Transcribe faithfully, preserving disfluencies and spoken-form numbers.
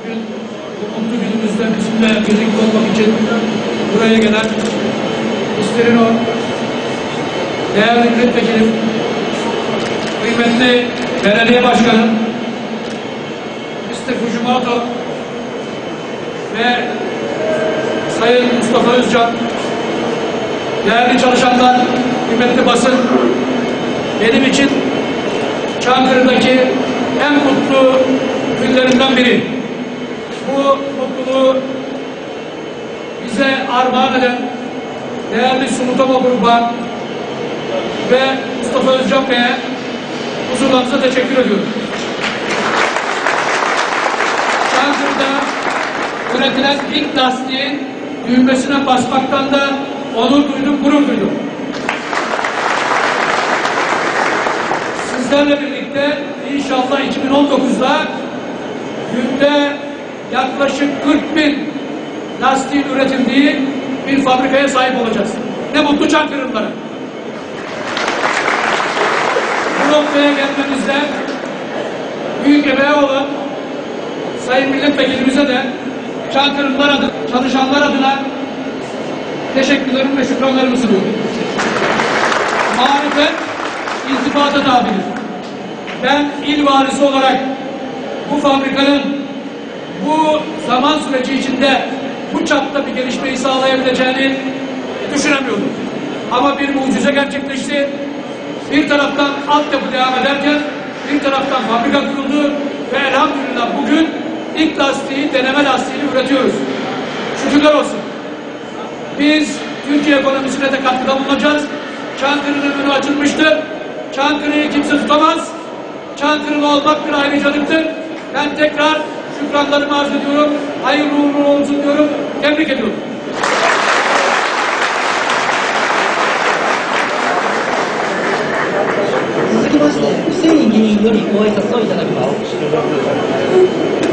Bugün bu mutlu günümüzde bizimle birlikte olmak için buraya gelen İsterino, değerli milletvekilim, kıymetli belediye başkanım, mister Fujimoto ve Sayın Mustafa Özcan, değerli çalışanlar, kıymetli basın, benim için Çankırı'daki en mutlu günlerimden biri. Bu mutluluğu bize armağan eden değerli Sumitomo Gruba ve Mustafa Özcan Bey'e huzurlarınıza teşekkür ediyorum. Çankırı'da üretilen ilk lastiğin düğmesine basmaktan da onur duydum, gurur duydum. Sizlerle birlikte inşallah iki bin on dokuz'da günde yaklaşık kırk bin lastiğin üretildiği bir fabrikaya sahip olacağız. Ne mutlu Çankırılılara. Bu noktaya gelmemizde büyük emeği olan Sayın Milletvekilimize de Çankırılılar adına, çalışanlar adına teşekkürlerimi ve şükranlarımı sunuyorum. Marifet iltifata tabidir. Ben il valisi olarak bu fabrikanın bu zaman süreci içinde bu çapta bir gelişmeyi sağlayabileceğini düşünemiyordum. Ama bir mucize gerçekleşti. Bir taraftan altyapı devam ederken bir taraftan fabrika kuruldu ve elhamdülillah bugün ilk lastiği, deneme lastiğini üretiyoruz. Şükürler olsun. Biz Türkiye ekonomisine de katkıda bulunacağız. Çankırı'nın önü açılmıştır. Çankırı'yı kimse tutamaz. Çankırı'lı olmak bir ayrıcalıktır. Ben tekrar şükranlarımı arz ediyorum. Hayırlı uğurlu olsun diyorum. Tebrik ediyorum. 続きまして、フセイン議員よりご挨拶をいただきます。